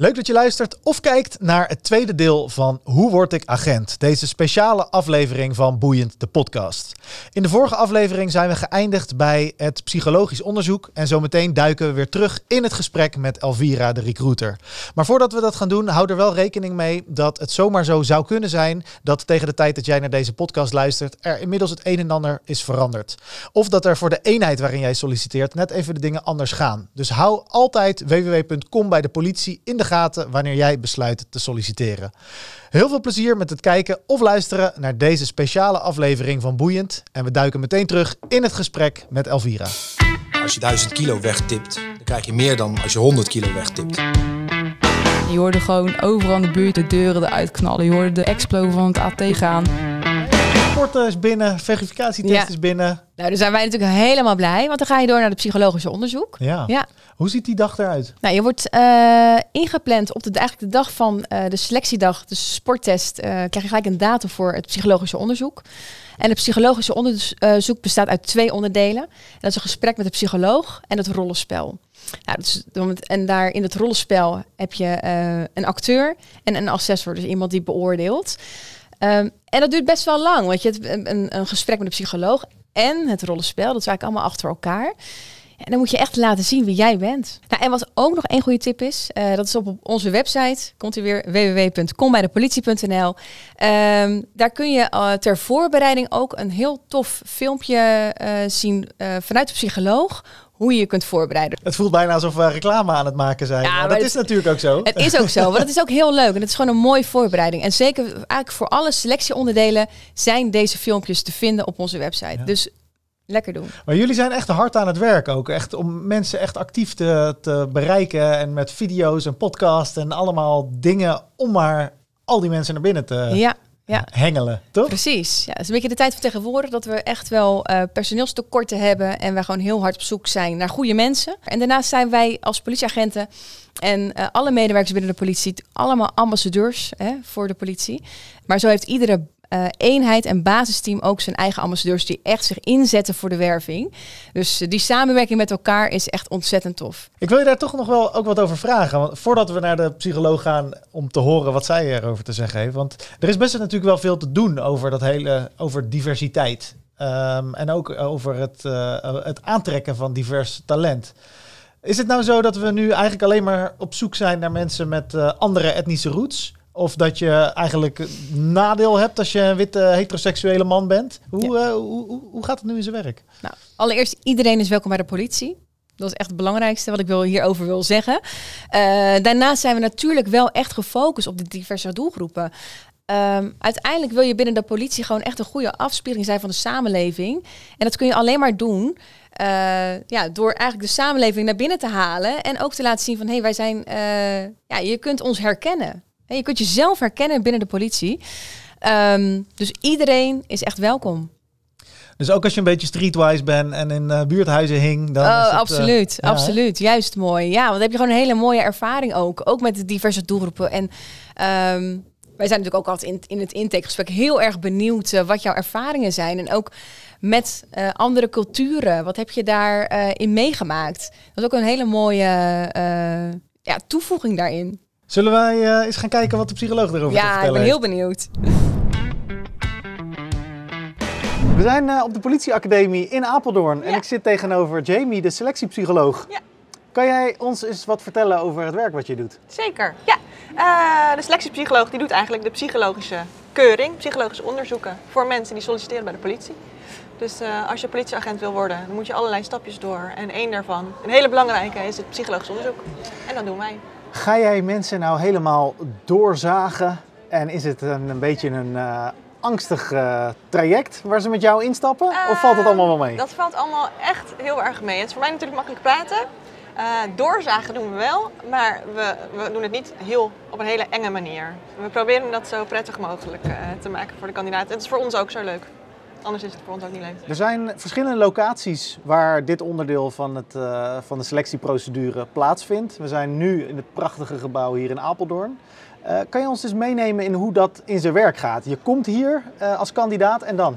Leuk dat je luistert of kijkt naar het tweede deel van Hoe word ik agent? Deze speciale aflevering van Boeiend, de podcast. In de vorige aflevering zijn we geëindigd bij het psychologisch onderzoek en zometeen duiken we weer terug in het gesprek met Elvira, de recruiter. Maar voordat we dat gaan doen, hou er wel rekening mee dat het zomaar zo zou kunnen zijn dat tegen de tijd dat jij naar deze podcast luistert er inmiddels het een en ander is veranderd. Of dat er voor de eenheid waarin jij solliciteert net even de dingen anders gaan. Dus hou altijd www.kom bij de politie in de gaten wanneer jij besluit te solliciteren. Heel veel plezier met het kijken of luisteren naar deze speciale aflevering van Boeiend. En we duiken meteen terug in het gesprek met Elvira. Als je 1000 kilo wegtipt, dan krijg je meer dan als je 100 kilo wegtipt. Je hoorde gewoon overal in de buurt de deuren eruit knallen. Je hoorde de explo van het AT gaan. Rapport is binnen, verificatietest is binnen. Nou, daar zijn wij natuurlijk helemaal blij, want dan ga je door naar het psychologische onderzoek. Ja. Hoe ziet die dag eruit? Nou, je wordt ingepland op eigenlijk de dag van de selectiedag, de sporttest, krijg je gelijk een datum voor het psychologische onderzoek. En het psychologische onderzoek bestaat uit 2 onderdelen. En dat is een gesprek met de psycholoog en het rollenspel. Nou, en daar in het rollenspel heb je een acteur en een assessor, dus iemand die beoordeelt. En dat duurt best wel lang, want je hebt een gesprek met de psycholoog en het rollenspel. Dat is eigenlijk allemaal achter elkaar. En dan moet je echt laten zien wie jij bent. Nou, en wat ook nog een goede tip is, dat is op onze website. Komt u weer www.kombijdepolitie.nl. Daar kun je ter voorbereiding ook een heel tof filmpje zien vanuit de psycholoog. Hoe je je kunt voorbereiden. Het voelt bijna alsof we reclame aan het maken zijn. Ja, maar dat is natuurlijk ook zo. Het is ook zo, want het is ook heel leuk. En het is gewoon een mooie voorbereiding. En zeker eigenlijk voor alle selectieonderdelen zijn deze filmpjes te vinden op onze website. Ja. Dus lekker doen. Maar jullie zijn echt hard aan het werk ook. Echt om mensen echt actief te bereiken. En met video's en podcasts en allemaal dingen om maar al die mensen naar binnen te hengelen, toch? Precies. Ja, het is een beetje de tijd van tegenwoordig dat we echt wel personeelstekorten hebben en wij gewoon heel hard op zoek zijn naar goede mensen. En daarnaast zijn wij als politieagenten en alle medewerkers binnen de politie allemaal ambassadeurs voor de politie. Maar zo heeft iedere eenheid en basisteam ook zijn eigen ambassadeurs die echt zich inzetten voor de werving. Dus die samenwerking met elkaar is echt ontzettend tof. Ik wil je daar toch nog wel ook wat over vragen. Want voordat we naar de psycholoog gaan om te horen wat zij erover te zeggen heeft. Want er is best natuurlijk wel veel te doen over diversiteit. En ook over het aantrekken van divers talent. Is het nou zo dat we nu eigenlijk alleen maar op zoek zijn naar mensen met andere etnische roots? Of dat je eigenlijk nadeel hebt als je een witte heteroseksuele man bent. Hoe gaat het nu in zijn werk? Nou, allereerst, iedereen is welkom bij de politie. Dat is echt het belangrijkste wat ik hierover wil zeggen. Daarnaast zijn we natuurlijk wel echt gefocust op de diverse doelgroepen. Uiteindelijk wil je binnen de politie gewoon echt een goede afspiegeling zijn van de samenleving. En dat kun je alleen maar doen door eigenlijk de samenleving naar binnen te halen. En ook te laten zien van, hey, wij zijn, je kunt ons herkennen. Je kunt jezelf herkennen binnen de politie. Dus iedereen is echt welkom. Dus ook als je een beetje streetwise bent en in buurthuizen hing, dan is het... Absoluut, absoluut. Juist mooi. Ja, want dan heb je gewoon een hele mooie ervaring ook met de diverse doelgroepen. En wij zijn natuurlijk ook altijd in het intakegesprek heel erg benieuwd wat jouw ervaringen zijn. En ook met andere culturen. Wat heb je daarin meegemaakt? Dat is ook een hele mooie toevoeging daarin. Zullen wij eens gaan kijken wat de psycholoog erover te vertellen heeft? Ja, ik ben heel benieuwd. We zijn op de politieacademie in Apeldoorn en ik zit tegenover Jamie, de selectiepsycholoog. Ja. Kan jij ons eens wat vertellen over het werk wat je doet? Zeker, ja. De selectiepsycholoog die doet eigenlijk de psychologische keuring, psychologische onderzoeken voor mensen die solliciteren bij de politie. Dus als je politieagent wil worden, dan moet je allerlei stapjes door. En één daarvan, een hele belangrijke, is het psychologisch onderzoek. En dat doen wij. Ga jij mensen nou helemaal doorzagen en is het een beetje een angstig traject waar ze met jou instappen? Of valt het allemaal wel mee? Dat valt allemaal echt heel erg mee. Het is voor mij natuurlijk makkelijk praten. Doorzagen doen we wel, maar we doen het niet op een hele enge manier. We proberen dat zo prettig mogelijk te maken voor de kandidaat. Het is voor ons ook zo leuk. Anders is het voor ons ook niet leuk. Er zijn verschillende locaties waar dit onderdeel van de selectieprocedure plaatsvindt. We zijn nu in het prachtige gebouw hier in Apeldoorn. Kan je ons dus meenemen in hoe dat in zijn werk gaat? Je komt hier als kandidaat en dan?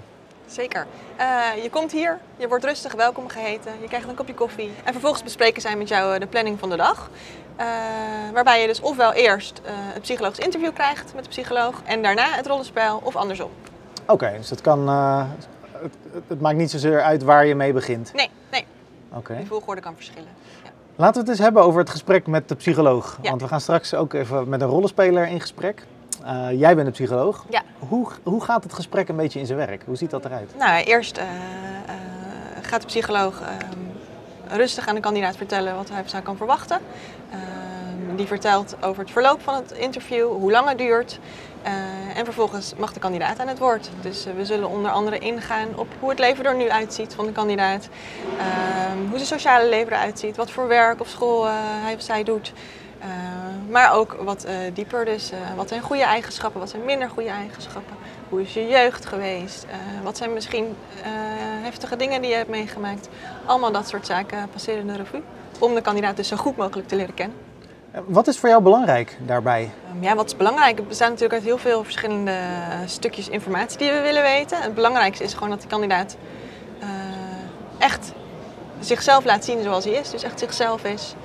Zeker. Je komt hier, je wordt rustig welkom geheten, je krijgt een kopje koffie. En vervolgens bespreken zij met jou de planning van de dag. Waarbij je dus ofwel eerst een psychologisch interview krijgt met de psycholoog en daarna het rollenspel of andersom. Oké, dus het kan... Het maakt niet zozeer uit waar je mee begint. Nee. Oké. De volgorde kan verschillen. Ja. Laten we het eens hebben over het gesprek met de psycholoog. Ja. Want we gaan straks ook even met een rollenspeler in gesprek. Jij bent een psycholoog. Ja. Hoe gaat het gesprek een beetje in zijn werk? Hoe ziet dat eruit? Nou, eerst gaat de psycholoog rustig aan de kandidaat vertellen wat hij of zij kan verwachten. Die vertelt over het verloop van het interview, hoe lang het duurt. En vervolgens mag de kandidaat aan het woord. Dus we zullen onder andere ingaan op hoe het leven er nu uitziet van de kandidaat. Hoe zijn sociale leven eruit ziet, wat voor werk of school hij of zij doet. Maar ook wat dieper, dus wat zijn goede eigenschappen, wat zijn minder goede eigenschappen. Hoe is je jeugd geweest? Wat zijn misschien heftige dingen die je hebt meegemaakt? Allemaal dat soort zaken passeren in de revue. Om de kandidaat dus zo goed mogelijk te leren kennen. Wat is voor jou belangrijk daarbij? Ja, wat is belangrijk? Het bestaat natuurlijk uit heel veel verschillende stukjes informatie die we willen weten. Het belangrijkste is gewoon dat de kandidaat echt zichzelf laat zien zoals hij is. Dus echt zichzelf is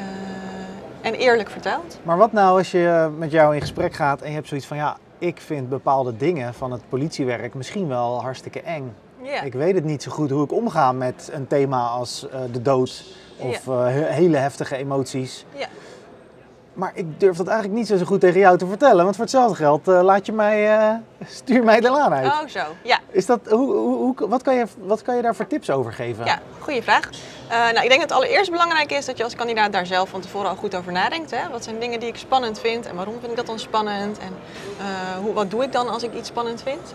en eerlijk vertelt. Maar wat nou als je met jou in gesprek gaat en je hebt zoiets van... ja, ik vind bepaalde dingen van het politiewerk misschien wel hartstikke eng. Ja. Ik weet het niet zo goed hoe ik omga met een thema als de dood of hele heftige emoties. Ja. Maar ik durf dat eigenlijk niet zo goed tegen jou te vertellen, want voor hetzelfde geld stuur mij de laan uit. Oh, zo. Ja. Is dat, wat kan je daar voor tips over geven? Ja, goede vraag. Nou, ik denk dat het allereerst belangrijk is dat je als kandidaat daar zelf van tevoren al goed over nadenkt. Hè? Wat zijn dingen die ik spannend vind en waarom vind ik dat dan spannend? En wat doe ik dan als ik iets spannend vind?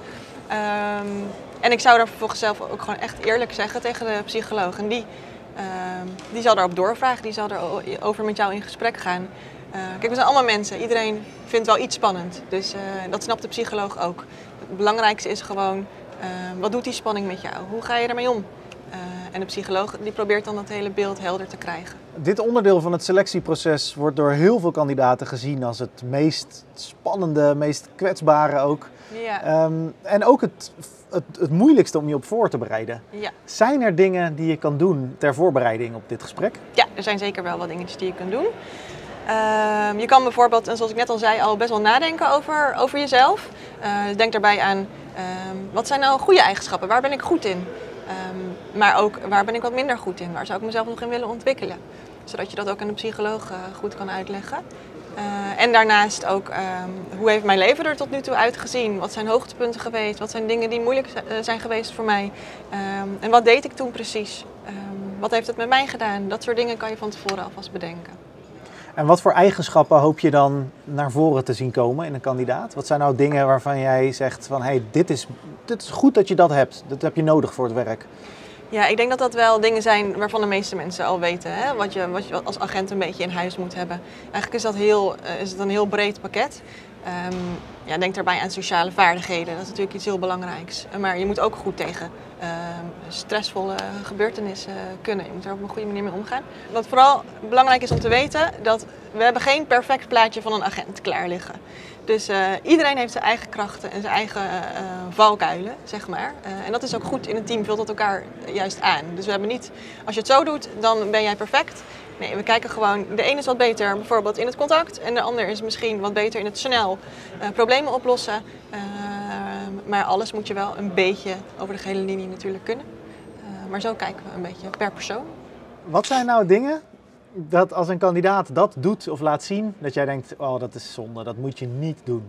En ik zou daar vervolgens zelf ook gewoon echt eerlijk zeggen tegen de psycholoog. En die zal daarop doorvragen, die zal erover met jou in gesprek gaan. Kijk, we zijn allemaal mensen. Iedereen vindt wel iets spannend. Dus dat snapt de psycholoog ook. Het belangrijkste is gewoon, wat doet die spanning met jou? Hoe ga je ermee om? En de psycholoog die probeert dan dat hele beeld helder te krijgen. Dit onderdeel van het selectieproces wordt door heel veel kandidaten gezien als het meest spannende, meest kwetsbare ook. Ja. En ook het moeilijkste om je op voor te bereiden. Ja. Zijn er dingen die je kan doen ter voorbereiding op dit gesprek? Ja, er zijn zeker wel wat dingetjes die je kunt doen. Je kan bijvoorbeeld, zoals ik net al zei, al best wel nadenken over jezelf. Denk daarbij aan, wat zijn nou goede eigenschappen? Waar ben ik goed in? Maar ook, waar ben ik wat minder goed in? Waar zou ik mezelf nog in willen ontwikkelen? Zodat je dat ook aan de psycholoog goed kan uitleggen. En daarnaast ook, hoe heeft mijn leven er tot nu toe uitgezien? Wat zijn hoogtepunten geweest? Wat zijn dingen die moeilijk zijn geweest voor mij? En wat deed ik toen precies? Wat heeft het met mij gedaan? Dat soort dingen kan je van tevoren alvast bedenken. En wat voor eigenschappen hoop je dan naar voren te zien komen in een kandidaat? Wat zijn nou dingen waarvan jij zegt van, hey, dit is goed dat je dat hebt. Dat heb je nodig voor het werk. Ja, ik denk dat dat wel dingen zijn waarvan de meeste mensen al weten. Hè? Wat je als agent een beetje in huis moet hebben. Eigenlijk is het een heel breed pakket. Denk daarbij aan sociale vaardigheden. Dat is natuurlijk iets heel belangrijks. Maar je moet ook goed tegen stressvolle gebeurtenissen kunnen. Je moet er op een goede manier mee omgaan. Wat vooral belangrijk is om te weten, dat we hebben geen perfect plaatje van een agent klaar liggen. Dus iedereen heeft zijn eigen krachten en zijn eigen valkuilen, zeg maar. En dat is ook goed in een team, vult dat elkaar juist aan. Dus we hebben niet, als je het zo doet, dan ben jij perfect. Nee, we kijken gewoon, de ene is wat beter bijvoorbeeld in het contact en de ander is misschien wat beter in het snel problemen oplossen. Maar alles moet je wel een beetje over de gehele linie natuurlijk kunnen. Maar zo kijken we een beetje per persoon. Wat zijn nou dingen dat als een kandidaat dat doet of laat zien, dat jij denkt, oh dat is zonde, dat moet je niet doen?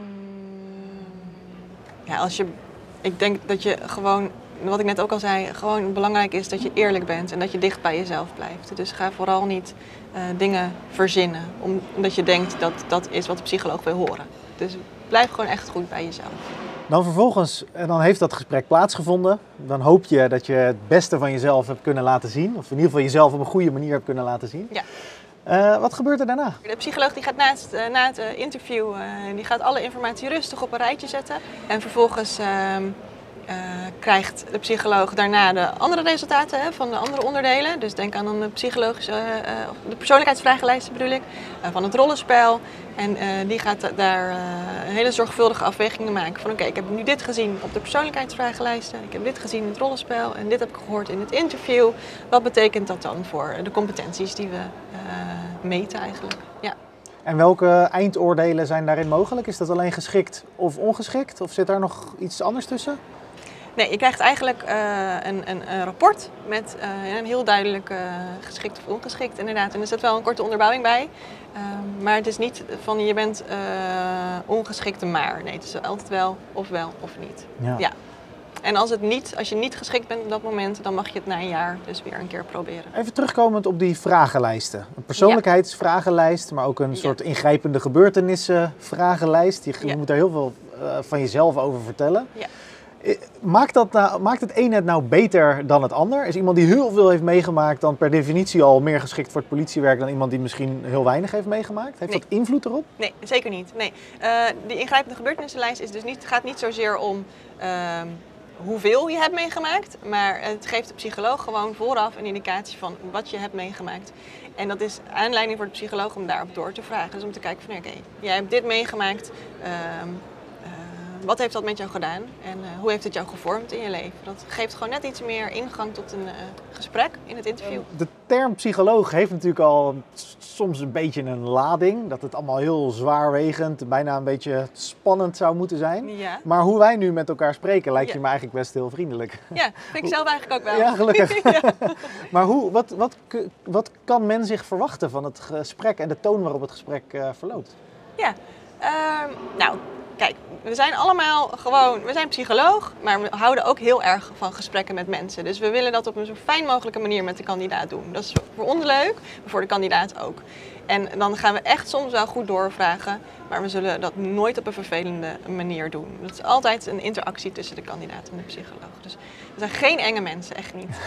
Ja, ik denk dat je gewoon, wat ik net ook al zei, gewoon belangrijk is dat je eerlijk bent en dat je dicht bij jezelf blijft. Dus ga vooral niet dingen verzinnen, omdat je denkt dat dat is wat de psycholoog wil horen. Dus blijf gewoon echt goed bij jezelf. Dan vervolgens, en dan heeft dat gesprek plaatsgevonden. Dan hoop je dat je het beste van jezelf hebt kunnen laten zien. Of in ieder geval jezelf op een goede manier hebt kunnen laten zien. Ja. Wat gebeurt er daarna? De psycholoog die gaat na het interview, die gaat alle informatie rustig op een rijtje zetten. En vervolgens krijgt de psycholoog daarna de andere resultaten van de andere onderdelen. Dus denk aan de de persoonlijkheidsvragenlijsten bedoel ik, van het rollenspel. En die gaat daar een hele zorgvuldige afwegingen maken van oké, ik heb nu dit gezien op de persoonlijkheidsvragenlijsten, ik heb dit gezien in het rollenspel en dit heb ik gehoord in het interview. Wat betekent dat dan voor de competenties die we meten eigenlijk? Ja. En welke eindoordelen zijn daarin mogelijk? Is dat alleen geschikt of ongeschikt? Of zit daar nog iets anders tussen? Nee, je krijgt eigenlijk een rapport met een heel duidelijk geschikt of ongeschikt inderdaad. En er zit wel een korte onderbouwing bij. Maar het is niet van je bent ongeschikte maar. Nee, het is altijd wel of niet. Ja. En als je niet geschikt bent op dat moment, dan mag je het na een jaar dus weer een keer proberen. Even terugkomend op die vragenlijsten. Een persoonlijkheidsvragenlijst, maar ook een soort ingrijpende gebeurtenissen-vragenlijst. Je moet daar heel veel van jezelf over vertellen. Ja. Maakt het een het nou beter dan het ander? Is iemand die heel veel heeft meegemaakt dan per definitie al meer geschikt voor het politiewerk dan iemand die misschien heel weinig heeft meegemaakt? Heeft dat invloed erop? Nee, zeker niet. Nee. Die ingrijpende gebeurtenissenlijst is dus gaat niet zozeer om hoeveel je hebt meegemaakt, maar het geeft de psycholoog gewoon vooraf een indicatie van wat je hebt meegemaakt. En dat is aanleiding voor de psycholoog om daarop door te vragen. Dus om te kijken van oké, jij hebt dit meegemaakt. Wat heeft dat met jou gedaan en hoe heeft het jou gevormd in je leven? Dat geeft gewoon net iets meer ingang tot een gesprek in het interview. De term psycholoog heeft natuurlijk al soms een beetje een lading. Dat het allemaal heel zwaarwegend, bijna een beetje spannend zou moeten zijn. Ja. Maar hoe wij nu met elkaar spreken lijkt je me eigenlijk best heel vriendelijk. Ja, vind ik zelf eigenlijk ook wel. Ja, gelukkig. Ja. Maar wat kan men zich verwachten van het gesprek en de toon waarop het gesprek verloopt? Ja, nou... Kijk, we zijn psycholoog, maar we houden ook heel erg van gesprekken met mensen. Dus we willen dat op een zo fijn mogelijke manier met de kandidaat doen. Dat is voor ons leuk, maar voor de kandidaat ook. En dan gaan we echt soms wel goed doorvragen, maar we zullen dat nooit op een vervelende manier doen. Dat is altijd een interactie tussen de kandidaat en de psycholoog. Dus we zijn geen enge mensen, echt niet.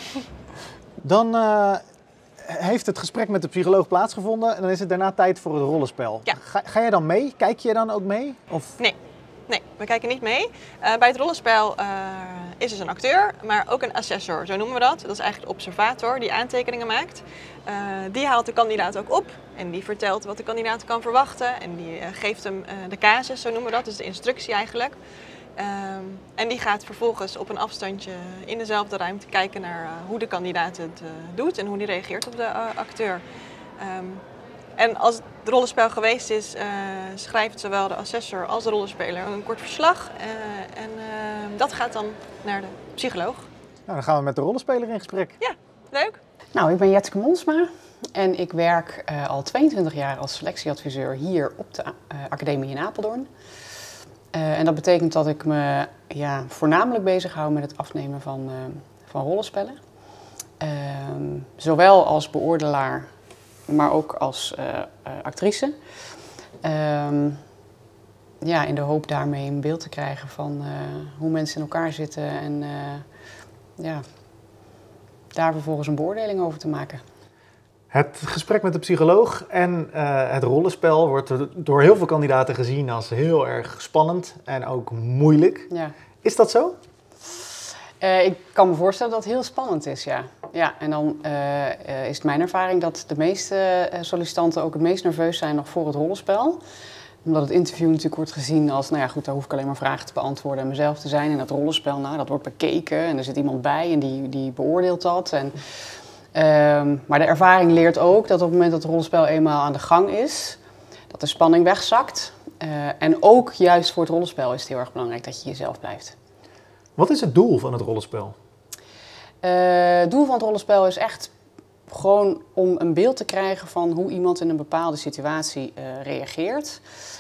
Dan heeft het gesprek met de psycholoog plaatsgevonden en dan is het daarna tijd voor het rollenspel. Ja. Ga jij dan mee? Kijk je dan ook mee? Of? Nee, we kijken niet mee. Bij het rollenspel is dus een acteur, maar ook een assessor, zo noemen we dat. Dat is eigenlijk de observator die aantekeningen maakt. Die haalt de kandidaat ook op en die vertelt wat de kandidaat kan verwachten. En die geeft hem de casus, zo noemen we dat, dus de instructie eigenlijk. En die gaat vervolgens op een afstandje in dezelfde ruimte kijken naar hoe de kandidaat het doet en hoe die reageert op de acteur. En als het rollenspel geweest is, schrijft zowel de assessor als de rollenspeler een kort verslag. En dat gaat dan naar de psycholoog. Nou, dan gaan we met de rollenspeler in gesprek. Ja, leuk. Nou, ik ben Jetske Monsma en ik werk al 22 jaar als selectieadviseur hier op de Academie in Apeldoorn. En dat betekent dat ik me voornamelijk bezighoud met het afnemen van rollenspellen. Zowel als beoordelaar, maar ook als actrice. In de hoop daarmee een beeld te krijgen van hoe mensen in elkaar zitten en daar vervolgens een beoordeling over te maken. Het gesprek met de psycholoog en het rollenspel wordt door heel veel kandidaten gezien als heel erg spannend en ook moeilijk. Ja. Is dat zo? Ik kan me voorstellen dat het heel spannend is, ja. Ja, en dan is het mijn ervaring dat de meeste sollicitanten ook het meest nerveus zijn nog voor het rollenspel. Omdat het interview natuurlijk wordt gezien als, nou ja goed, daar hoef ik alleen maar vragen te beantwoorden en mezelf te zijn. En dat rollenspel, nou, dat wordt bekeken en er zit iemand bij en die beoordeelt dat. Maar de ervaring leert ook dat op het moment dat het rollenspel eenmaal aan de gang is, dat de spanning wegzakt. En ook juist voor het rollenspel is het heel erg belangrijk dat je jezelf blijft. Wat is het doel van het rollenspel? Het doel van het rollenspel is echt gewoon om een beeld te krijgen van hoe iemand in een bepaalde situatie reageert.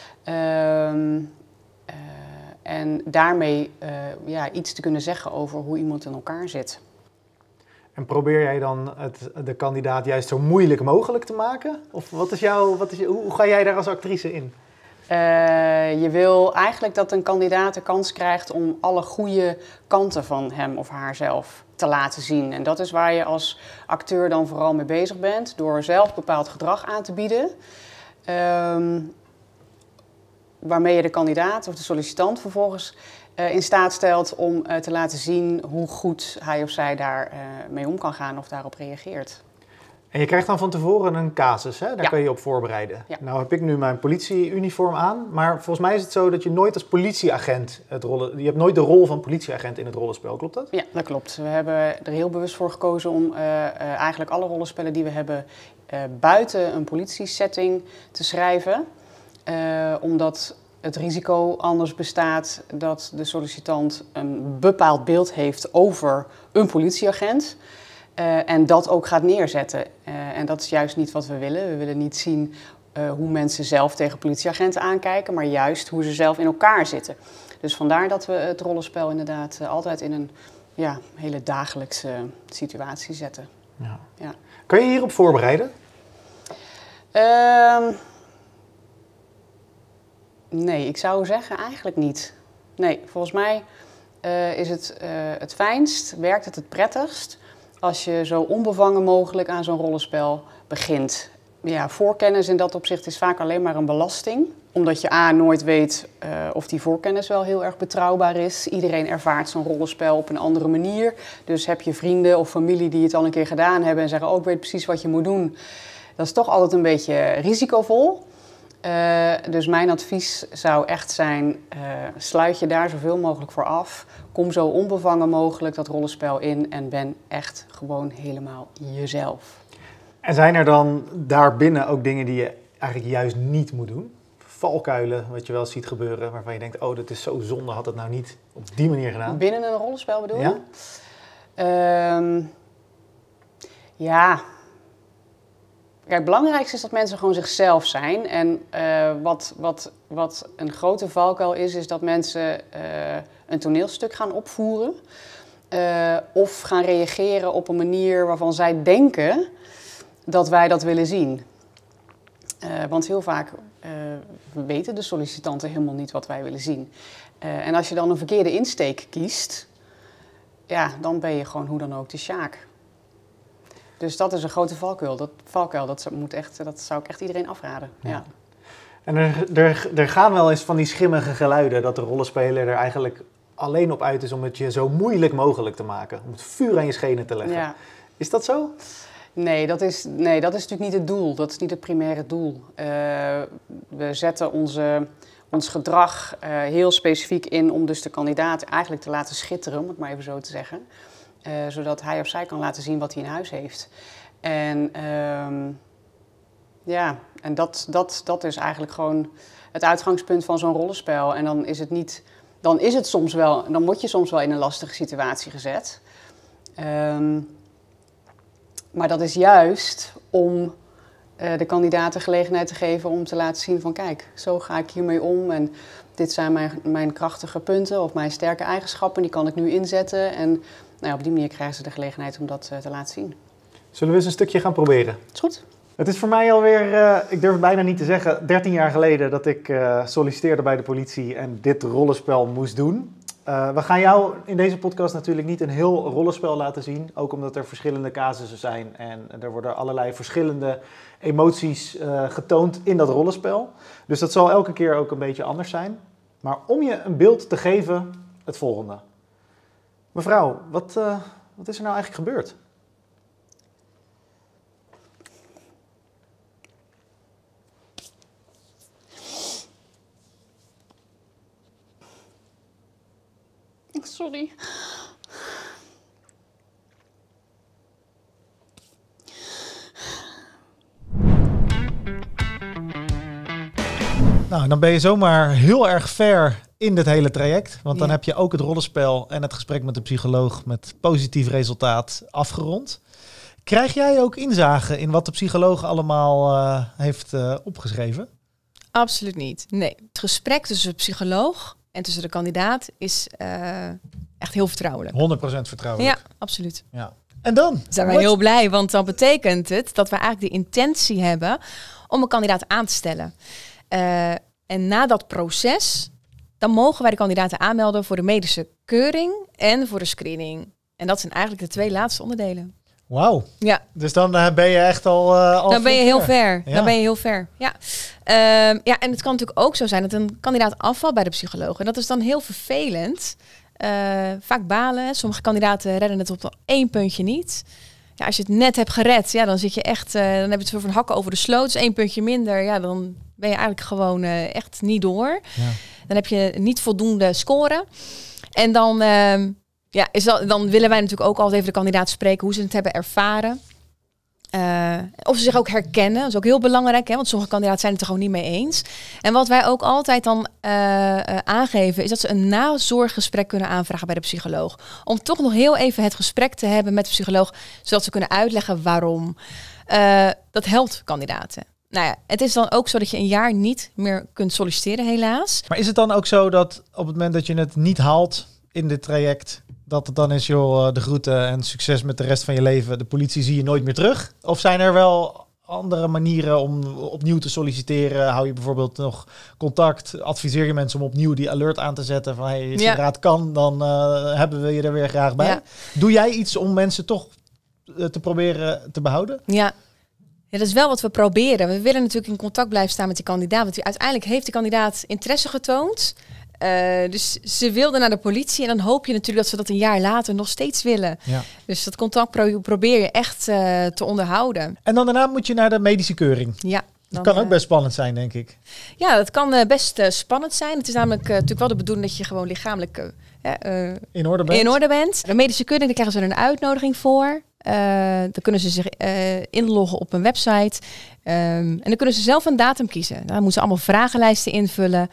En daarmee iets te kunnen zeggen over hoe iemand in elkaar zit. En probeer jij dan de kandidaat juist zo moeilijk mogelijk te maken? Of hoe ga jij daar als actrice in? Je wil eigenlijk dat een kandidaat de kans krijgt om alle goede kanten van hem of haarzelf te laten zien. En dat is waar je als acteur dan vooral mee bezig bent, door zelf bepaald gedrag aan te bieden. waarmee je de kandidaat of de sollicitant vervolgens in staat stelt om te laten zien hoe goed hij of zij daar mee om kan gaan of daarop reageert. En je krijgt dan van tevoren een casus, hè? Daar kun je je op voorbereiden. Ja. Nou heb ik nu mijn politieuniform aan, maar volgens mij is het zo dat je nooit als politieagent je hebt nooit de rol van politieagent in het rollenspel, klopt dat? Ja, dat klopt. We hebben er heel bewust voor gekozen om eigenlijk alle rollenspellen die we hebben buiten een politiesetting te schrijven. Omdat het risico anders bestaat dat de sollicitant een bepaald beeld heeft over een politieagent. En dat ook gaat neerzetten. En dat is juist niet wat we willen. We willen niet zien hoe mensen zelf tegen politieagenten aankijken, maar juist hoe ze zelf in elkaar zitten. Dus vandaar dat we het rollenspel inderdaad altijd in een hele dagelijkse situatie zetten. Ja. Ja. Kan je hierop voorbereiden? Nee, ik zou zeggen eigenlijk niet. Nee, volgens mij is het fijnst, werkt het prettigst als je zo onbevangen mogelijk aan zo'n rollenspel begint. Ja, voorkennis in dat opzicht is vaak alleen maar een belasting. Omdat je nooit weet of die voorkennis wel heel erg betrouwbaar is. Iedereen ervaart zo'n rollenspel op een andere manier. Dus heb je vrienden of familie die het al een keer gedaan hebben en zeggen, ik weet precies wat je moet doen. Dat is toch altijd een beetje risicovol. Dus mijn advies zou echt zijn, sluit je daar zoveel mogelijk voor af. Kom zo onbevangen mogelijk dat rollenspel in en ben echt gewoon helemaal jezelf. En zijn er dan daarbinnen ook dingen die je eigenlijk juist niet moet doen? Valkuilen, wat je wel ziet gebeuren, waarvan je denkt, dat is zo zonde, had het nou niet op die manier gedaan? Binnen een rollenspel bedoel je? Ja. Ja. Kijk, het belangrijkste is dat mensen gewoon zichzelf zijn. En wat een grote valkuil is dat mensen een toneelstuk gaan opvoeren. Of gaan reageren op een manier waarvan zij denken dat wij dat willen zien. Want heel vaak weten de sollicitanten helemaal niet wat wij willen zien. En als je dan een verkeerde insteek kiest, dan ben je gewoon hoe dan ook de sjaak. Dus dat is een grote valkuil. Dat zou ik echt iedereen afraden. Ja. En er gaan wel eens van die schimmige geluiden dat de rollenspeler er eigenlijk alleen op uit is om het je zo moeilijk mogelijk te maken. Om het vuur aan je schenen te leggen. Ja. Is dat zo? Nee, dat is natuurlijk niet het doel. Dat is niet het primaire doel. We zetten ons gedrag heel specifiek in om dus de kandidaat eigenlijk te laten schitteren, om het maar even zo te zeggen. Zodat hij of zij kan laten zien wat hij in huis heeft. En dat is eigenlijk gewoon het uitgangspunt van zo'n rollenspel. En dan word je soms wel in een lastige situatie gezet. Maar dat is juist om de kandidaat de gelegenheid te geven om te laten zien van kijk, zo ga ik hiermee om en dit zijn mijn krachtige punten of mijn sterke eigenschappen, die kan ik nu inzetten. En op die manier krijgen ze de gelegenheid om dat te laten zien. Zullen we eens een stukje gaan proberen? Is goed. Het is voor mij alweer, ik durf het bijna niet te zeggen, 13 jaar geleden dat ik solliciteerde bij de politie en dit rollenspel moest doen. We gaan jou in deze podcast natuurlijk niet een heel rollenspel laten zien. Ook omdat er verschillende casussen zijn en er worden allerlei verschillende emoties getoond in dat rollenspel. Dus dat zal elke keer ook een beetje anders zijn. Maar om je een beeld te geven, het volgende. Mevrouw, wat is er nou eigenlijk gebeurd? Sorry. Nou, dan ben je zomaar heel erg ver in dit hele traject. Want dan heb je ook het rollenspel en het gesprek met de psycholoog met positief resultaat afgerond. Krijg jij ook inzage in wat de psycholoog allemaal heeft opgeschreven? Absoluut niet. Nee. Het gesprek tussen de psycholoog en tussen de kandidaat is echt heel vertrouwelijk. 100% vertrouwelijk. Ja, absoluut. Ja. En dan? Zijn wij heel blij, want dan betekent het dat we eigenlijk de intentie hebben om een kandidaat aan te stellen. En na dat proces, dan mogen wij de kandidaten aanmelden voor de medische keuring en voor de screening. En dat zijn eigenlijk de twee laatste onderdelen. Wauw. Ja. Dus dan ben je echt al Dan ben je heel ver. Ja. Dan ben je heel ver. Ja. Ja, en het kan natuurlijk ook zo zijn dat een kandidaat afvalt bij de psycholoog. En dat is dan heel vervelend. Vaak balen. Sommige kandidaten redden het op 1 puntje niet. Ja, als je het net hebt gered, ja, dan zit je echt, dan heb je het zo van hakken over de sloot. Dus 1 puntje minder, ja, dan ben je eigenlijk gewoon echt niet door. Ja. Dan heb je niet voldoende scoren. En dan, dan willen wij natuurlijk ook altijd even de kandidaat spreken hoe ze het hebben ervaren. Of ze zich ook herkennen. Dat is ook heel belangrijk, hè? Want sommige kandidaten zijn het er gewoon niet mee eens. En wat wij ook altijd dan aangeven, is dat ze een nazorggesprek kunnen aanvragen bij de psycholoog. Om toch nog heel even het gesprek te hebben met de psycholoog, zodat ze kunnen uitleggen waarom. Dat helpt kandidaten. Nou ja, het is dan ook zo dat je een jaar niet meer kunt solliciteren, helaas. Maar is het dan ook zo dat op het moment dat je het niet haalt in dit traject, dat het dan is, joh, de groeten en succes met de rest van je leven, de politie zie je nooit meer terug? Of zijn er wel andere manieren om opnieuw te solliciteren? Hou je bijvoorbeeld nog contact? Adviseer je mensen om opnieuw die alert aan te zetten van hey, als je raad kan, dan hebben we je er weer graag bij. Ja. Doe jij iets om mensen toch te proberen te behouden? Ja. Ja, dat is wel wat we proberen. We willen natuurlijk in contact blijven staan met die kandidaat. Want uiteindelijk heeft de kandidaat interesse getoond. Dus ze wilden naar de politie. En dan hoop je natuurlijk dat ze dat een jaar later nog steeds willen. Ja. Dus dat contact probeer je echt te onderhouden. En dan daarna moet je naar de medische keuring. Ja. Dat kan ook best spannend zijn, denk ik. Ja, dat kan best spannend zijn. Het is namelijk natuurlijk wel de bedoeling dat je gewoon lichamelijk in orde bent. De medische keuring, daar krijgen ze er een uitnodiging voor. Dan kunnen ze zich inloggen op een website. En dan kunnen ze zelf een datum kiezen. Dan moeten ze allemaal vragenlijsten invullen.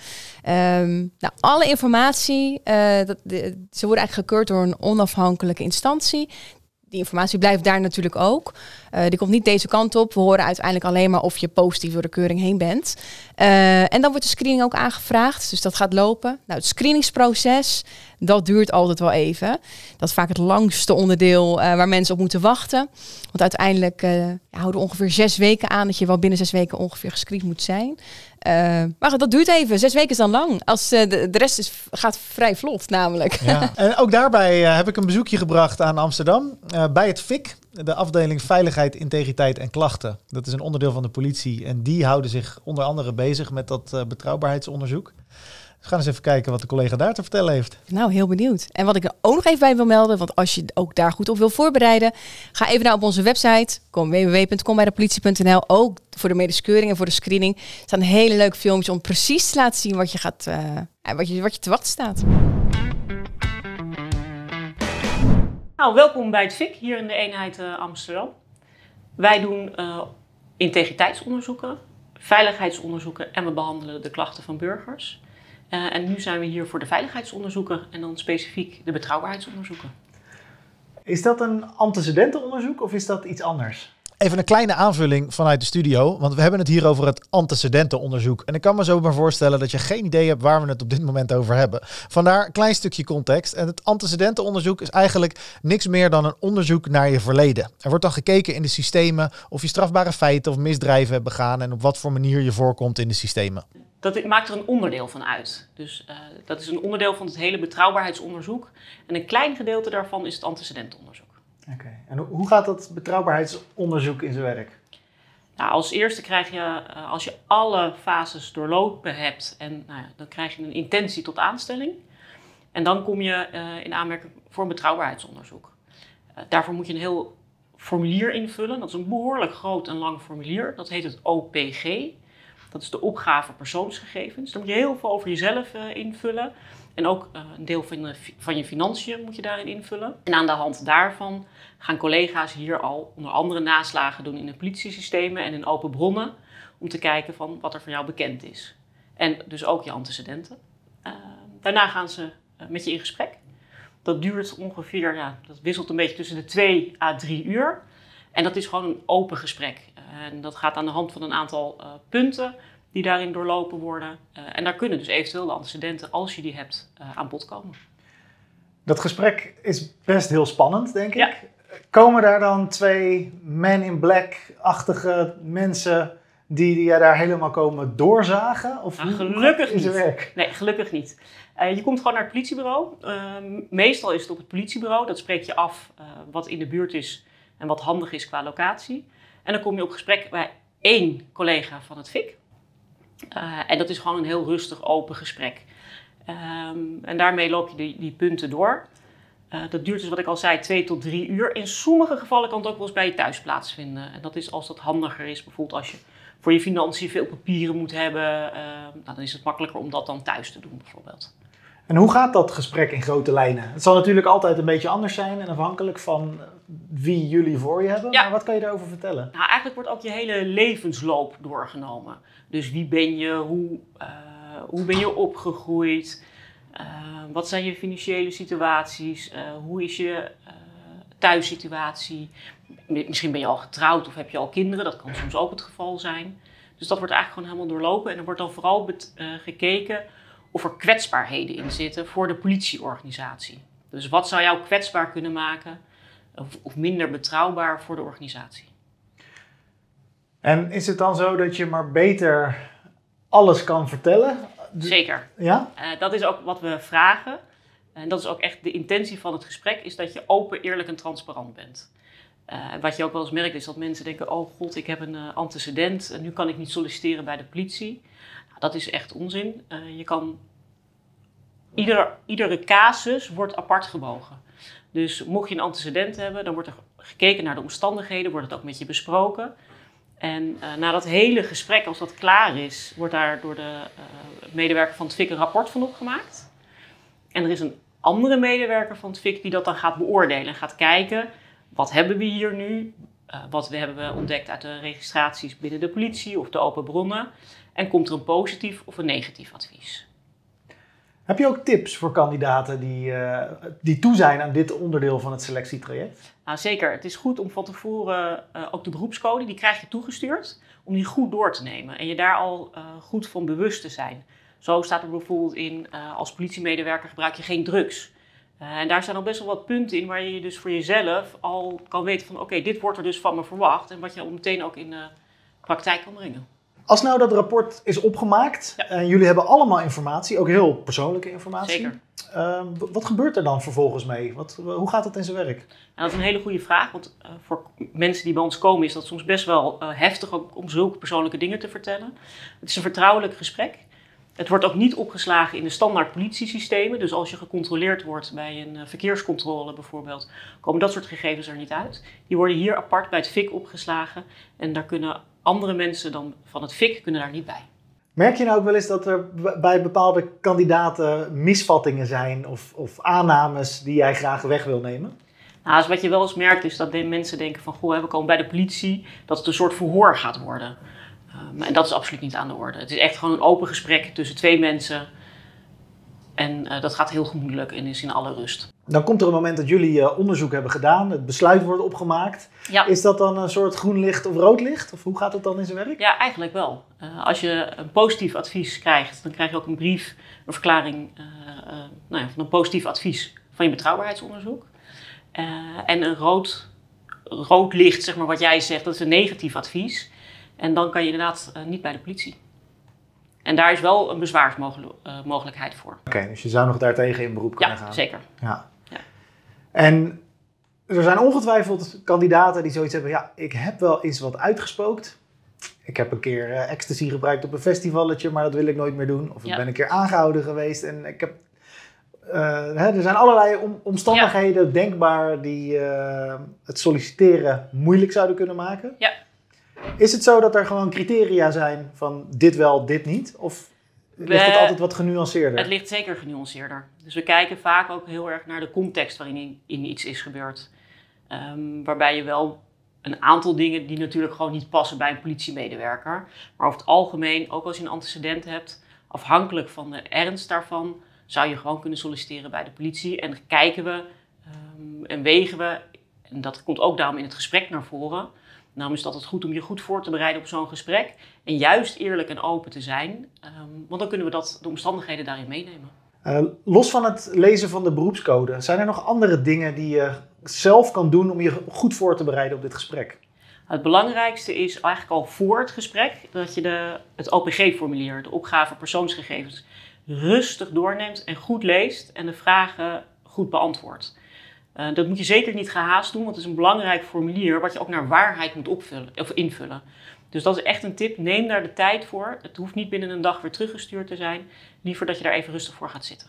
Alle informatie, ze worden eigenlijk gekeurd door een onafhankelijke instantie. Die informatie blijft daar natuurlijk ook. Die komt niet deze kant op. We horen uiteindelijk alleen maar of je positief door de keuring heen bent. En dan wordt de screening ook aangevraagd. Dus dat gaat lopen. Nou, het screeningsproces, dat duurt altijd wel even. Dat is vaak het langste onderdeel waar mensen op moeten wachten. Want uiteindelijk houden we ongeveer 6 weken aan dat je wel binnen 6 weken ongeveer gescreend moet zijn. Maar dat duurt even. 6 weken is dan lang. Als de rest gaat vrij vlot namelijk. Ja. En ook daarbij heb ik een bezoekje gebracht aan Amsterdam. Bij het FIK, de afdeling Veiligheid, Integriteit en Klachten. Dat is een onderdeel van de politie. En die houden zich onder andere bezig met dat betrouwbaarheidsonderzoek. Dus we gaan eens even kijken wat de collega daar te vertellen heeft. Nou, heel benieuwd. En wat ik er ook nog even bij wil melden, want als je ook daar goed op wil voorbereiden, ga even naar op onze website, www.kombijdepolitie.nl. Ook voor de medische keuring en voor de screening. Er staan hele leuke filmpjes om precies te laten zien wat je gaat, wat je te wachten staat. Nou, welkom bij het FIK, hier in de eenheid Amsterdam. Wij doen integriteitsonderzoeken, veiligheidsonderzoeken en we behandelen de klachten van burgers. En nu zijn we hier voor de veiligheidsonderzoeken en dan specifiek de betrouwbaarheidsonderzoeken. Is dat een antecedentenonderzoek of is dat iets anders? Even een kleine aanvulling vanuit de studio, want we hebben het hier over het antecedentenonderzoek. En ik kan me zo maar voorstellen dat je geen idee hebt waar we het op dit moment over hebben. Vandaar een klein stukje context. En het antecedentenonderzoek is eigenlijk niks meer dan een onderzoek naar je verleden. Er wordt dan gekeken in de systemen of je strafbare feiten of misdrijven hebt begaan en op wat voor manier je voorkomt in de systemen. Dat maakt er een onderdeel van uit. Dus dat is een onderdeel van het hele betrouwbaarheidsonderzoek. En een klein gedeelte daarvan is het antecedentenonderzoek. Oké. En hoe gaat dat betrouwbaarheidsonderzoek in zijn werk? Nou, als eerste krijg je, als je alle fases doorlopen hebt, en dan krijg je een intentie tot aanstelling. En dan kom je in aanmerking voor een betrouwbaarheidsonderzoek. Daarvoor moet je een heel formulier invullen. Dat is een behoorlijk groot en lang formulier. Dat heet het OPG. Dat is de opgave persoonsgegevens. Daar moet je heel veel over jezelf invullen. En ook een deel van je financiën moet je daarin invullen. En aan de hand daarvan gaan collega's hier al onder andere naslagen doen in de politiesystemen en in open bronnen. Om te kijken van wat er van jou bekend is. En dus ook je antecedenten. Daarna gaan ze met je in gesprek. Dat duurt ongeveer, dat wisselt een beetje tussen de 2 à 3 uur. En dat is gewoon een open gesprek. En dat gaat aan de hand van een aantal punten die daarin doorlopen worden. En daar kunnen dus eventueel de antecedenten, als je die hebt, aan bod komen. Dat gesprek is best heel spannend, denk ik. Ja. Komen daar dan 2 Men in Black-achtige mensen die daar helemaal komen doorzagen? Of gelukkig niet. Werk? Nee, gelukkig niet. Je komt gewoon naar het politiebureau. Meestal is het op het politiebureau. Dat spreek je af wat in de buurt is. en wat handig is qua locatie. En dan kom je op gesprek bij 1 collega van het FIK. En dat is gewoon een heel rustig, open gesprek. En daarmee loop je die punten door. Dat duurt dus, wat ik al zei, 2 tot 3 uur. In sommige gevallen kan het ook wel eens bij je thuis plaatsvinden. En dat is als dat handiger is. Bijvoorbeeld als je voor je financiën veel papieren moet hebben. Dan is het makkelijker om dat dan thuis te doen, bijvoorbeeld. En hoe gaat dat gesprek in grote lijnen? Het zal natuurlijk altijd een beetje anders zijn en afhankelijk van wie jullie voor je hebben. Ja. Maar wat kan je daarover vertellen? Nou, eigenlijk wordt ook je hele levensloop doorgenomen. Dus wie ben je? Hoe ben je opgegroeid? Wat zijn je financiële situaties? Hoe is je thuissituatie? Misschien ben je al getrouwd of heb je al kinderen. Dat kan soms ook het geval zijn. Dus dat wordt eigenlijk gewoon helemaal doorlopen. En er wordt dan vooral gekeken of er kwetsbaarheden in zitten voor de politieorganisatie. Dus wat zou jou kwetsbaar kunnen maken of minder betrouwbaar voor de organisatie? En is het dan zo dat je maar beter alles kan vertellen? Zeker. Ja? Dat is ook wat we vragen. En dat is ook echt de intentie van het gesprek, is dat je open, eerlijk en transparant bent. Wat je ook wel eens merkt is dat mensen denken, oh god, ik heb een antecedent en nu kan ik niet solliciteren bij de politie. Dat is echt onzin. Je kan iedere casus wordt apart gewogen. Dus mocht je een antecedent hebben, dan wordt er gekeken naar de omstandigheden, wordt het ook met je besproken. En na dat hele gesprek, als dat klaar is, wordt daar door de medewerker van het FIK een rapport van opgemaakt. En er is een andere medewerker van het FIK die dat dan gaat beoordelen en gaat kijken, wat hebben we hier nu? Wat hebben we ontdekt uit de registraties binnen de politie of de open bronnen? En komt er een positief of een negatief advies? Heb je ook tips voor kandidaten die toe zijn aan dit onderdeel van het selectietraject? Nou, zeker. Het is goed om van tevoren ook de beroepscode, die krijg je toegestuurd, om die goed door te nemen. En je daar al goed van bewust te zijn. Zo staat er bijvoorbeeld in, als politiemedewerker gebruik je geen drugs. En daar zijn al best wel wat punten in waar je dus voor jezelf al kan weten van oké, dit wordt er dus van me verwacht. En wat je al meteen ook in de praktijk kan brengen. Als nou dat rapport is opgemaakt en jullie hebben allemaal informatie, ook heel persoonlijke informatie. Zeker. Wat gebeurt er dan vervolgens mee? Hoe gaat het in zijn werk? Nou, dat is een hele goede vraag, want voor mensen die bij ons komen is dat soms best wel heftig om zulke persoonlijke dingen te vertellen. Het is een vertrouwelijk gesprek. Het wordt ook niet opgeslagen in de standaard politiesystemen. Dus als je gecontroleerd wordt bij een verkeerscontrole bijvoorbeeld, komen dat soort gegevens er niet uit. Die worden hier apart bij het FIK opgeslagen en daar kunnen andere mensen dan van het FIK kunnen daar niet bij. Merk je nou ook wel eens dat er bij bepaalde kandidaten misvattingen zijn of aannames die jij graag weg wil nemen? Nou, dus wat je wel eens merkt is dat mensen denken van goh, we komen bij de politie, dat het een soort verhoor gaat worden. En dat is absoluut niet aan de orde. Het is echt gewoon een open gesprek tussen 2 mensen. En dat gaat heel gemoedelijk en is in alle rust. Dan komt er een moment dat jullie onderzoek hebben gedaan. Het besluit wordt opgemaakt. Ja. Is dat dan een soort groen licht of rood licht? Of hoe gaat het dan in zijn werk? Ja, eigenlijk wel. Als je een positief advies krijgt, dan krijg je ook een brief, een verklaring van een positief advies van je betrouwbaarheidsonderzoek. En een rood licht, zeg maar wat jij zegt, dat is een negatief advies. En dan kan je inderdaad niet bij de politie. En daar is wel een bezwaarsmogelijkheid voor. Oké, dus je zou nog daartegen in beroep kunnen gaan? Ja, zeker. Ja. En er zijn ongetwijfeld kandidaten die zoiets hebben. Ja, ik heb wel eens wat uitgespookt. Ik heb een keer ecstasy gebruikt op een festivalletje, maar dat wil ik nooit meer doen. Of ik ben een keer aangehouden geweest en ik heb... er zijn allerlei omstandigheden denkbaar die het solliciteren moeilijk zouden kunnen maken. Ja. Is het zo dat er gewoon criteria zijn van dit wel, dit niet? Of ligt het altijd wat genuanceerder? Het ligt zeker genuanceerder. Dus we kijken vaak ook heel erg naar de context waarin in iets is gebeurd. Waarbij je wel een aantal dingen die natuurlijk gewoon niet passen bij een politiemedewerker. Maar over het algemeen, ook als je een antecedent hebt, afhankelijk van de ernst daarvan, zou je gewoon kunnen solliciteren bij de politie. En kijken we en wegen we, en dat komt ook daarom in het gesprek naar voren. Daarom is het altijd goed om je goed voor te bereiden op zo'n gesprek. En juist eerlijk en open te zijn. Want dan kunnen we de omstandigheden daarin meenemen. Los van het lezen van de beroepscode, zijn er nog andere dingen die je zelf kan doen om je goed voor te bereiden op dit gesprek? Het belangrijkste is eigenlijk al voor het gesprek dat je het OPG-formulier, de opgave persoonsgegevens, rustig doorneemt en goed leest en de vragen goed beantwoordt. Dat moet je zeker niet gehaast doen, want het is een belangrijk formulier wat je ook naar waarheid moet invullen. Dus dat is echt een tip. Neem daar de tijd voor. Het hoeft niet binnen een dag weer teruggestuurd te zijn. Liever dat je daar even rustig voor gaat zitten.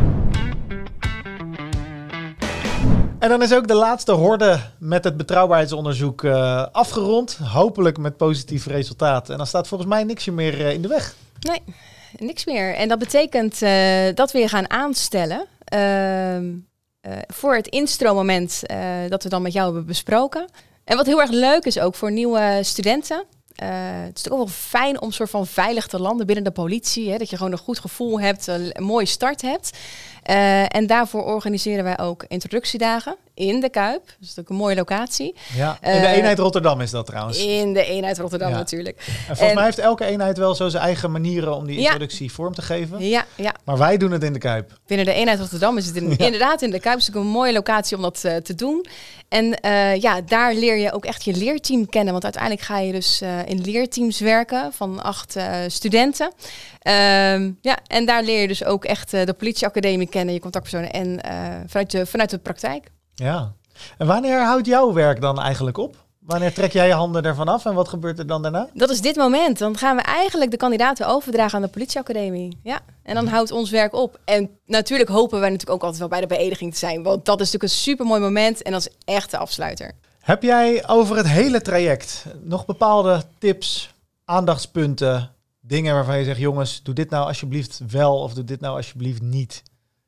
En dan is ook de laatste horde met het betrouwbaarheidsonderzoek afgerond. Hopelijk met positief resultaat. En dan staat volgens mij niks meer in de weg. Nee, niks meer. En dat betekent dat we je gaan aanstellen voor het instroommoment dat we dan met jou hebben besproken. En wat heel erg leuk is ook voor nieuwe studenten. Het is ook wel fijn om soort van veilig te landen binnen de politie. Hè, dat je gewoon een goed gevoel hebt, een mooie start hebt. En daarvoor organiseren wij ook introductiedagen in de Kuip. Dat is natuurlijk een mooie locatie. Ja, in de eenheid Rotterdam is dat trouwens. In de eenheid Rotterdam natuurlijk. En volgens mij heeft elke eenheid wel zo zijn eigen manieren om die introductie vorm te geven. Ja. Maar wij doen het in de Kuip. Binnen de eenheid Rotterdam is het inderdaad in de Kuip. Het is natuurlijk een mooie locatie om dat te doen. En daar leer je ook echt je leerteam kennen. Want uiteindelijk ga je dus in leerteams werken van 8 studenten. En daar leer je dus ook echt de politieacademie kennen, je contactpersonen en vanuit de praktijk. Ja. En wanneer houdt jouw werk dan eigenlijk op? Wanneer trek jij je handen ervan af en wat gebeurt er dan daarna? Dat is dit moment. Dan gaan we eigenlijk de kandidaten overdragen aan de politieacademie. Ja. En dan houdt ons werk op. En natuurlijk hopen wij natuurlijk ook altijd wel bij de beëdiging te zijn. Want dat is natuurlijk een supermooi moment en dat is echt de afsluiter. Heb jij over het hele traject nog bepaalde tips, aandachtspunten, dingen waarvan je zegt, jongens, doe dit nou alsjeblieft wel of doe dit nou alsjeblieft niet?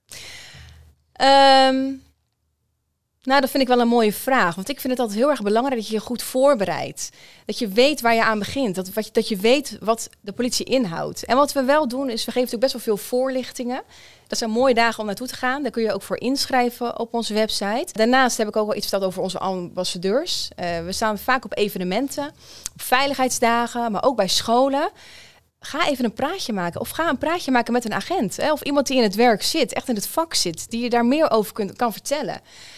Nou, dat vind ik wel een mooie vraag. Want ik vind het altijd heel erg belangrijk dat je je goed voorbereidt. Dat je weet waar je aan begint. Dat je weet wat de politie inhoudt. En wat we wel doen is, we geven natuurlijk best wel veel voorlichtingen. Dat zijn mooie dagen om naartoe te gaan. Daar kun je ook voor inschrijven op onze website. Daarnaast heb ik ook wel iets verteld over onze ambassadeurs. We staan vaak op evenementen, op veiligheidsdagen, maar ook bij scholen. Ga even een praatje maken. Of ga een praatje maken met een agent. Hè? Of iemand die in het werk zit, echt in het vak zit. Die je daar meer over kan vertellen.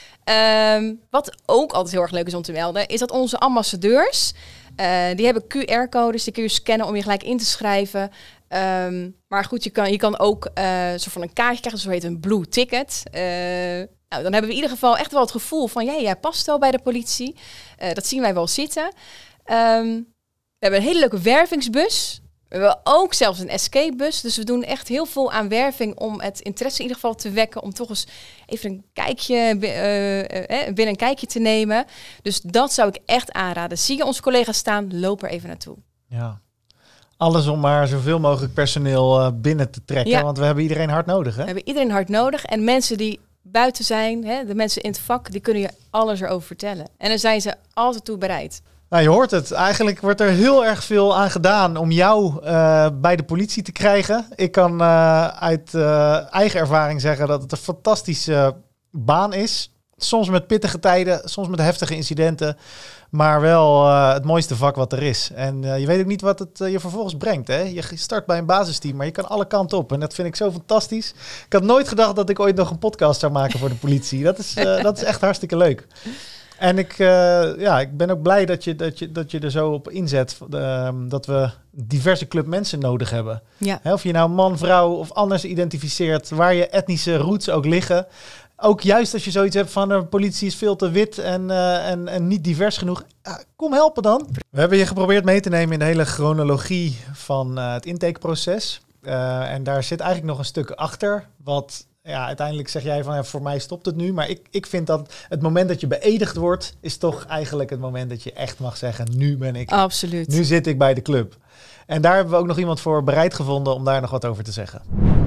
Wat ook altijd heel erg leuk is om te melden, is dat onze ambassadeurs, die hebben QR-codes, die kun je scannen om je gelijk in te schrijven. Maar goed, je kan ook soort van een kaartje krijgen, zo heet een blue ticket. Dan hebben we in ieder geval echt wel het gevoel van, jij past wel bij de politie. Dat zien wij wel zitten. We hebben een hele leuke wervingsbus. We hebben ook zelfs een escapebus. Dus we doen echt heel veel aan werving om het interesse in ieder geval te wekken. Om toch eens even een kijkje binnen een kijkje te nemen. Dus dat zou ik echt aanraden. Zie je onze collega's staan, loop er even naartoe. Ja, alles om maar zoveel mogelijk personeel binnen te trekken. Ja. Want we hebben iedereen hard nodig. Hè? We hebben iedereen hard nodig. En mensen die buiten zijn, de mensen in het vak, die kunnen je alles erover vertellen. En daar zijn ze altijd toe bereid. Nou, je hoort het. Eigenlijk wordt er heel erg veel aan gedaan om jou bij de politie te krijgen. Ik kan uit eigen ervaring zeggen dat het een fantastische baan is. Soms met pittige tijden, soms met heftige incidenten. Maar wel het mooiste vak wat er is. En je weet ook niet wat het je vervolgens brengt. Hè? Je start bij een basisteam, maar je kan alle kanten op. En dat vind ik zo fantastisch. Ik had nooit gedacht dat ik ooit nog een podcast zou maken voor de politie. Dat is echt hartstikke leuk. En ik ben ook blij dat je er zo op inzet dat we diverse club mensen nodig hebben. Ja. Of je nou man, vrouw of anders identificeert, waar je etnische roots ook liggen. Ook juist als je zoiets hebt van de politie is veel te wit en niet divers genoeg. Kom helpen dan. We hebben je geprobeerd mee te nemen in de hele chronologie van het intakeproces. En daar zit eigenlijk nog een stuk achter wat... Ja, uiteindelijk zeg jij van voor mij stopt het nu. Maar ik vind dat het moment dat je beëdigd wordt, is toch eigenlijk het moment dat je echt mag zeggen, nu ben ik. Absoluut. Nu zit ik bij de club. En daar hebben we ook nog iemand voor bereid gevonden om daar nog wat over te zeggen.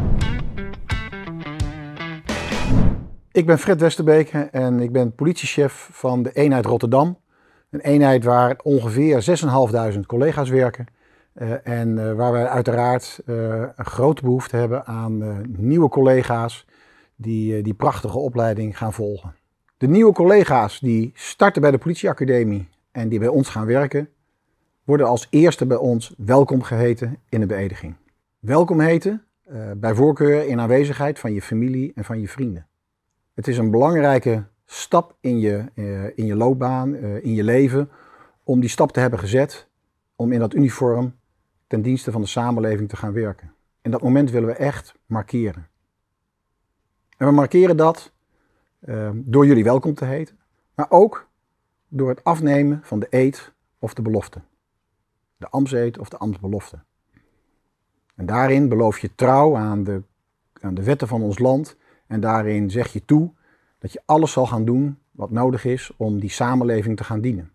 Ik ben Fred Westerbeke en ik ben politiechef van de eenheid Rotterdam. Een eenheid waar ongeveer 6.500 collega's werken. En waar we uiteraard een grote behoefte hebben aan nieuwe collega's die prachtige opleiding gaan volgen. De nieuwe collega's die starten bij de politieacademie en die bij ons gaan werken, worden als eerste bij ons welkom geheten in de beëdiging. Welkom heten, bij voorkeur in aanwezigheid van je familie en van je vrienden. Het is een belangrijke stap in je loopbaan, in je leven, om die stap te hebben gezet, om in dat uniform ten dienste van de samenleving te gaan werken. En dat moment willen we echt markeren. En we markeren dat door jullie welkom te heten. Maar ook door het afnemen van de eed of de belofte. De ambtseed of de ambtsbelofte. En daarin beloof je trouw aan de wetten van ons land. En daarin zeg je toe dat je alles zal gaan doen wat nodig is om die samenleving te gaan dienen.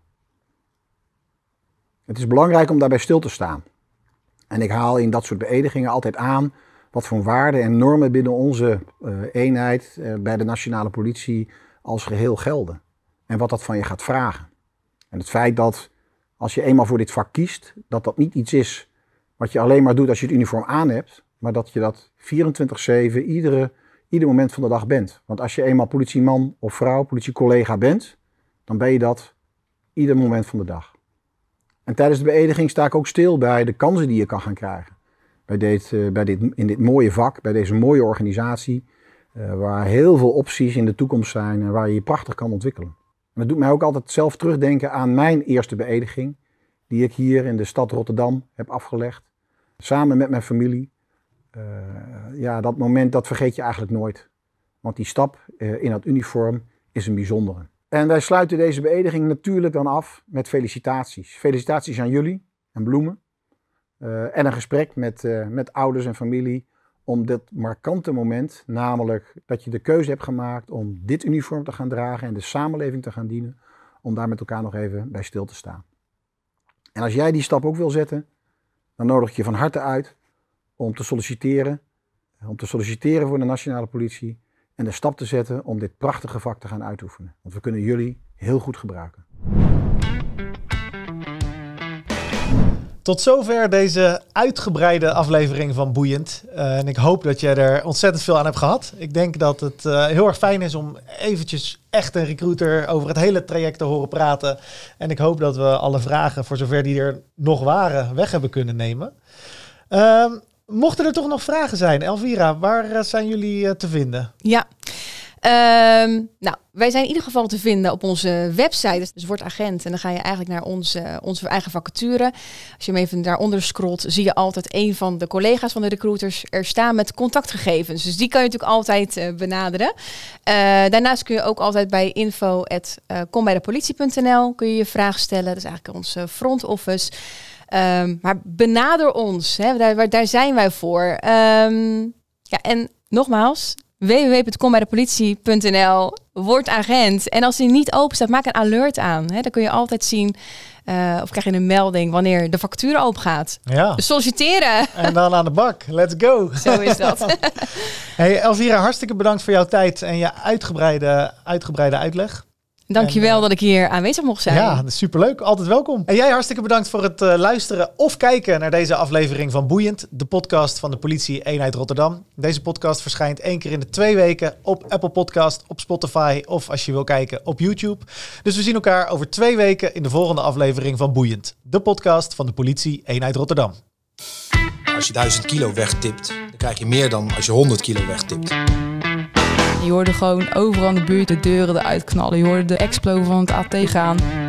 Het is belangrijk om daarbij stil te staan. En ik haal in dat soort beëdigingen altijd aan wat voor waarden en normen binnen onze eenheid bij de nationale politie als geheel gelden. En wat dat van je gaat vragen. En het feit dat als je eenmaal voor dit vak kiest, dat dat niet iets is wat je alleen maar doet als je het uniform aan hebt, maar dat je dat 24/7 ieder moment van de dag bent. Want als je eenmaal politieman of vrouw, politiecollega bent, dan ben je dat ieder moment van de dag. En tijdens de beëdiging sta ik ook stil bij de kansen die je kan gaan krijgen. In dit mooie vak, bij deze mooie organisatie, waar heel veel opties in de toekomst zijn en waar je je prachtig kan ontwikkelen. En dat doet mij ook altijd zelf terugdenken aan mijn eerste beëdiging, die ik hier in de stad Rotterdam heb afgelegd. Samen met mijn familie. Dat moment, dat vergeet je eigenlijk nooit. Want die stap in dat uniform is een bijzondere. En wij sluiten deze beëdiging natuurlijk dan af met felicitaties. Felicitaties aan jullie en bloemen. En een gesprek met ouders en familie om dit markante moment, namelijk dat je de keuze hebt gemaakt om dit uniform te gaan dragen en de samenleving te gaan dienen, om daar met elkaar nog even bij stil te staan. En als jij die stap ook wil zetten, dan nodig ik je van harte uit om te solliciteren voor de nationale politie en de stap te zetten om dit prachtige vak te gaan uitoefenen. Want we kunnen jullie heel goed gebruiken. Tot zover deze uitgebreide aflevering van Boeiend. En ik hoop dat je er ontzettend veel aan hebt gehad. Ik denk dat het heel erg fijn is om eventjes echt een recruiter over het hele traject te horen praten. En ik hoop dat we alle vragen, voor zover die er nog waren, weg hebben kunnen nemen. Mochten er toch nog vragen zijn, Elvira, waar zijn jullie te vinden? Ja, wij zijn in ieder geval te vinden op onze website. Dus word agent en dan ga je eigenlijk naar onze eigen vacature. Als je hem even daaronder scrolt, zie je altijd een van de collega's van de recruiters er staan met contactgegevens. Dus die kan je natuurlijk altijd benaderen. Daarnaast kun je ook altijd bij info@kombijdepolitie.nl kun je je vraag stellen. Dat is eigenlijk onze front office. Maar benader ons, hè? Daar zijn wij voor. En nogmaals, www.kombijdepolitie.nl, word agent. En als die niet open staat, maak een alert aan. Hè? Dan kun je altijd zien, of krijg je een melding wanneer de vacature open gaat. Ja. Dus solliciteren. En dan aan de bak. Let's go. Zo is dat. Hey Elvira, hartstikke bedankt voor jouw tijd en je uitgebreide uitleg. Dankjewel dat ik hier aanwezig mocht zijn. Ja, superleuk. Altijd welkom. En jij hartstikke bedankt voor het luisteren of kijken naar deze aflevering van Boeiend, de podcast van de Politie Eenheid Rotterdam. Deze podcast verschijnt 1 keer in de 2 weken op Apple Podcast, op Spotify of als je wil kijken op YouTube. Dus we zien elkaar over 2 weken in de volgende aflevering van Boeiend, de podcast van de Politie Eenheid Rotterdam. Als je 1000 kilo wegtipt, dan krijg je meer dan als je 100 kilo wegtipt. Je hoorde gewoon overal in de buurt de deuren eruit knallen. Je hoorde de explo van het AT gaan.